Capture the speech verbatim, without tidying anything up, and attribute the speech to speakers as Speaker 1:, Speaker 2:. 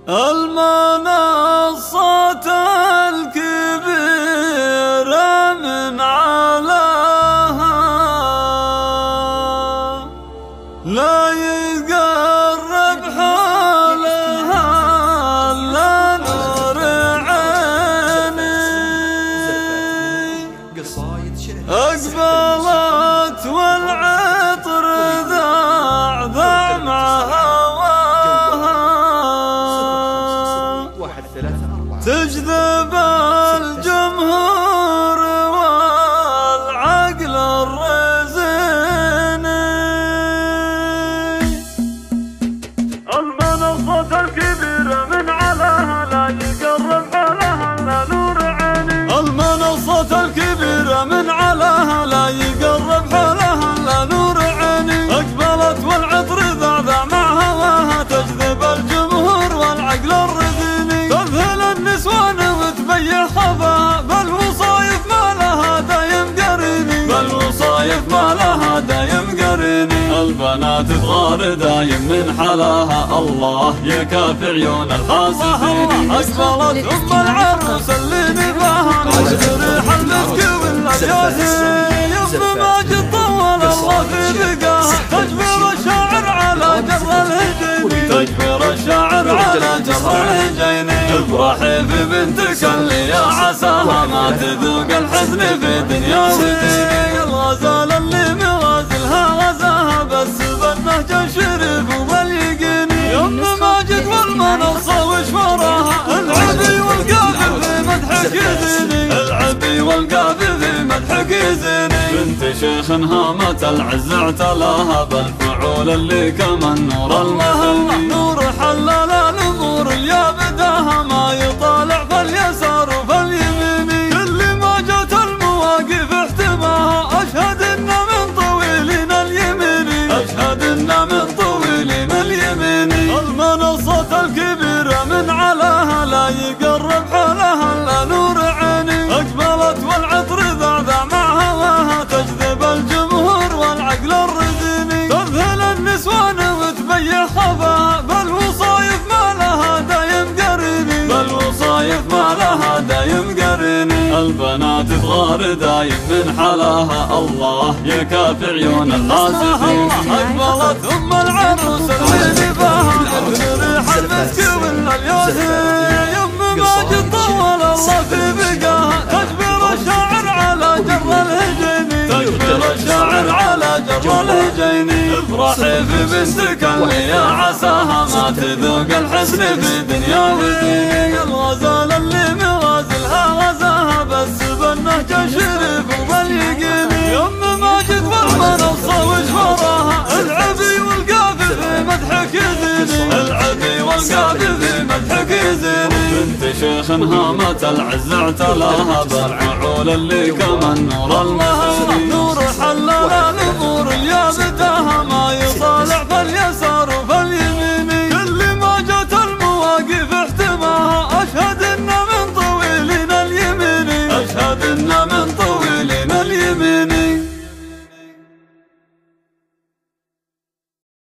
Speaker 1: المنصة الكبيرة من علاها لا يقرب حولها إلا نور عيني. أقبلت والعطر ذاع ذاع مع هواها تجذب الجمهور والعقل الرزيني. المنصة الكبيرة من علاها لا يقرب حولها إلا نور عيني. المنصة الكبيرة من علاها لا يقرب حولها إلا نور عيني. أقبلت والعطر ذاع ذاع مع هواها تجذب الجمهور والعقل الرزيني. تذهل النسوان وتبيع خفاها بالوصايف ما لها دايم قريني. بالوصايف ما لها دايم قريني. البنات تغار دايم من حلاها الله يكافي عيون الحاسدين. أقبلت أم العروس اللي نباها تريح المسك والياسين. يم ماجد طول الله في بقاها تجبر الشاعر على جر الهجيني. تجبر الشاعر على جر الهجيني. افرحي في بنتك اللي يا عساها ما تذوق الحزن في دنيا ودين. الغزال اللي مغازلها غزاها بس بالنهج الشريف وباليقين. يم ماجد والمنصة وش وراها العبي والقافل في مدحك يزيني. العبي والقافل في مدحك يزيني. بنت شيخ هامت العز اعتلاها بالفعول اللي كمن نور المهل. نور حلل الامور يا بداها ما يطالع فاليسار وفاليمين. كل ما جت المواقف احتماها اشهد ان من طويلين اليمين. اشهد ان من طويلين اليمين. المنصة الكبيرة من علاها لا يقرب حولها الا نور عيني. اقبلت والعطر ذاع ذاع مع هواها تجذب الجمهور والعقل الرزيني. تذهل النسوان وتبيع خفاها بالوصايف ما لها دايم قريني. بالوصايف ما لها دايم قريني. البنات تغار دايم من حلاها الله يكافي عيون الحاسدين. أقبلت أم العروس اللي نباها تريح المسك والياسين. يم ماجد طول الله في بقاها تجبر الشاعر على جر الهجيني. تجبر الشاعر على جر الهجيني. افرحي في بنتك اللي يا عساها ما تذوق الحزن في دنيا ودين. الغزال اللي مغازلها غزاها بس بالنهج الشريف وباليقين. يم ماجد والمنصة وش وراها العبي والقافل في مدحك يزيني. العبي والقافل في مدحك يزيني. بنت شيخ هامت العز اعتلاها بالفعول اللي كمن نور المهل.